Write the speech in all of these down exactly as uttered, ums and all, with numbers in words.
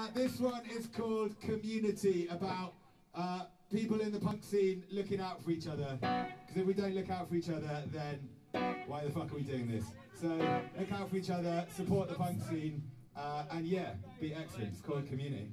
this one is called Community, about uh, people in the punk scene looking out for each other. Because if we don't look out for each other, then why the fuck are we doing this? So look out for each other, support the punk scene, uh, and yeah, be excellent. It's called Community.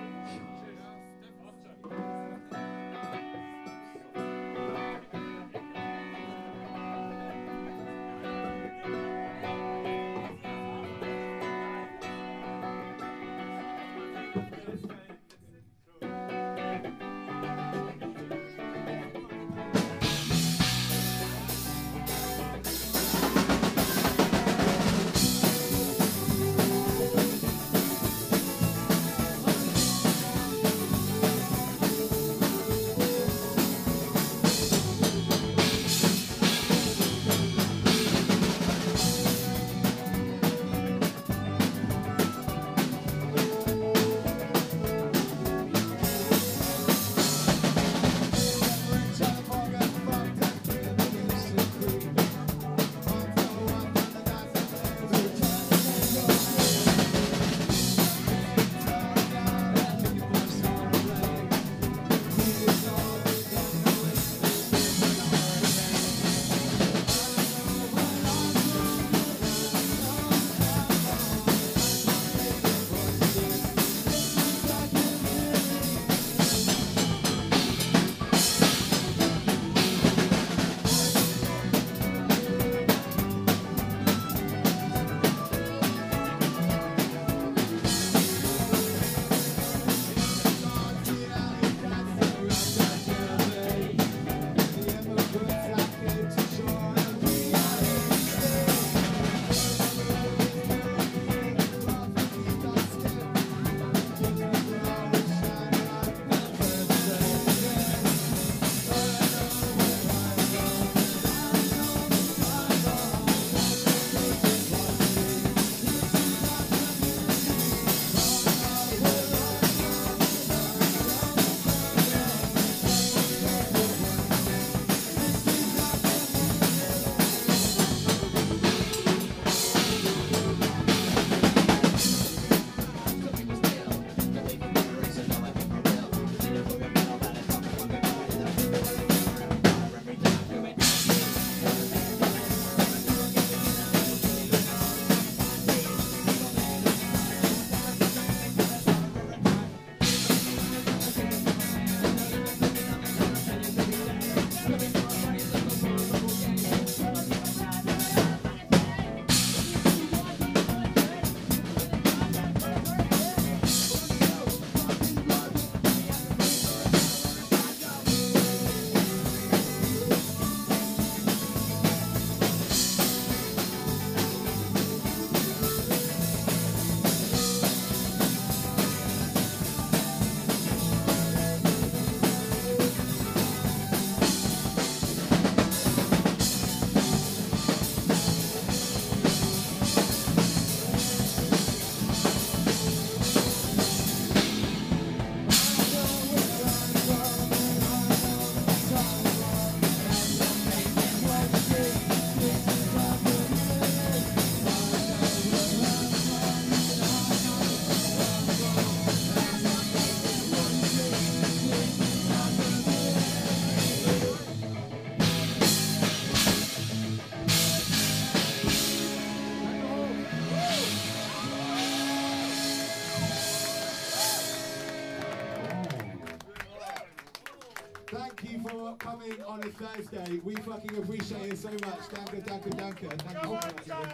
Thank you for coming on a Thursday. We fucking appreciate it so much. Danke, danke, danke. Danke. Come on, come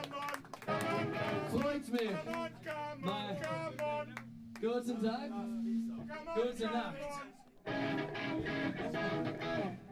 on. Freut mich. Come on, come on, come on. Guten Tag, Come on, Gute come Nacht. on.